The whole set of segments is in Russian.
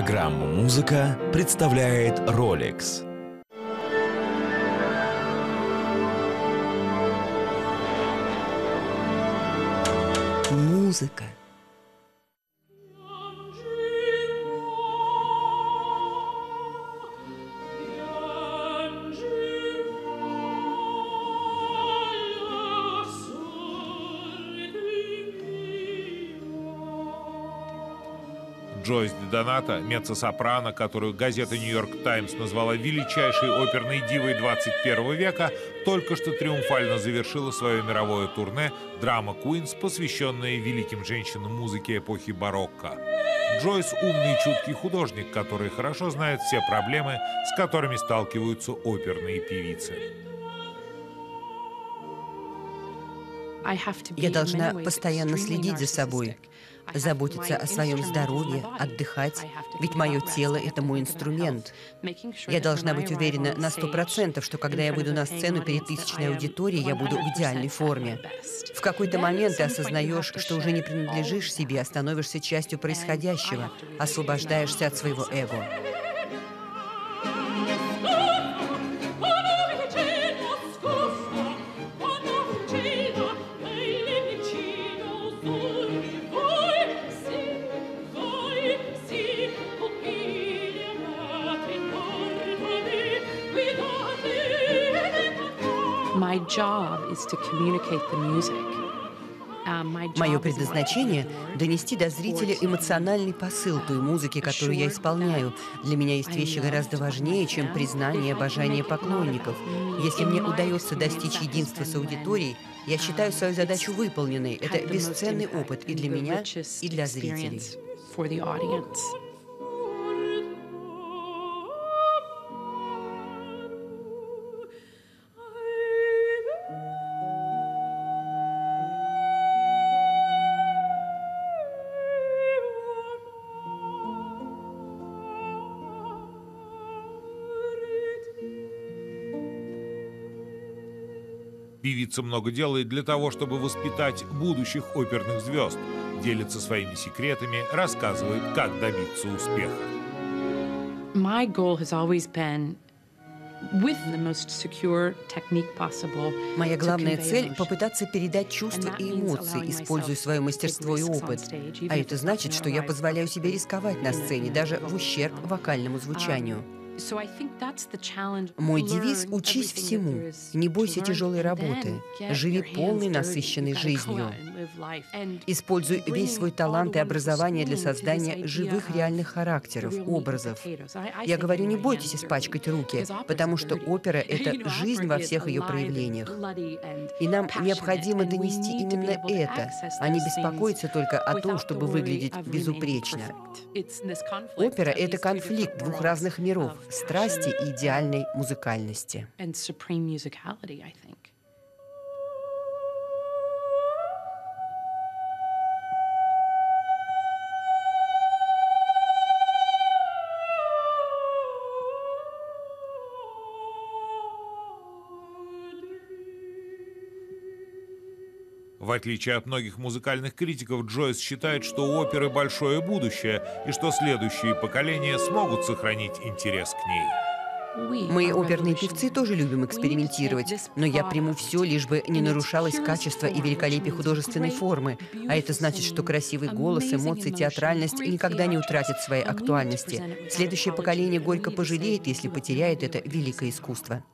Программу «Музыка» представляет Rolex. Музыка. Джойс Ди Доната, меццо-сопрано, которую газета «Нью-Йорк Таймс» назвала величайшей оперной дивой 21 века, только что триумфально завершила свое мировое турне «Драма Куинс», посвященное великим женщинам музыки эпохи барокко. Джойс — умный и чуткий художник, который хорошо знает все проблемы, с которыми сталкиваются оперные певицы. Я должна постоянно следить за собой, заботиться о своем здоровье, отдыхать, ведь мое тело — это мой инструмент. Я должна быть уверена на 100%, что когда я выйду на сцену перед тысячной аудиторией, я буду в идеальной форме. В какой-то момент ты осознаешь, что уже не принадлежишь себе, а становишься частью происходящего, освобождаешься от своего эго. Мое предназначение — донести до зрителя эмоциональный посыл той музыки, которую я исполняю. Для меня есть вещи гораздо важнее, чем признание и обожание поклонников. Если мне удается достичь единства с аудиторией, я считаю свою задачу выполненной. Это бесценный опыт и для меня, и для зрителей. Певица много делает для того, чтобы воспитать будущих оперных звезд, делится своими секретами, рассказывает, как добиться успеха. Моя главная цель — попытаться передать чувства и эмоции, используя свое мастерство и опыт. А это значит, что я позволяю себе рисковать на сцене, даже в ущерб вокальному звучанию. Мой девиз — «Учись всему, не бойся тяжелой работы, живи полной насыщенной жизнью». Используй весь свой талант и образование для создания живых реальных характеров, образов. Я говорю, не бойтесь испачкать руки, потому что опера — это жизнь во всех ее проявлениях. И нам необходимо донести именно это, а не беспокоиться только о том, чтобы выглядеть безупречно. Опера — это конфликт двух разных миров — страсти и идеальной музыкальности. В отличие от многих музыкальных критиков, Джойс считает, что у оперы большое будущее и что следующие поколения смогут сохранить интерес к ней. Мы, оперные певцы, тоже любим экспериментировать, но я приму все, лишь бы не нарушалось качество и великолепие художественной формы. А это значит, что красивый голос, эмоции, театральность никогда не утратят своей актуальности. Следующее поколение горько пожалеет, если потеряет это великое искусство.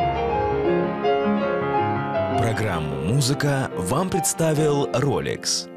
Программу «Музыка» вам представил Rolex.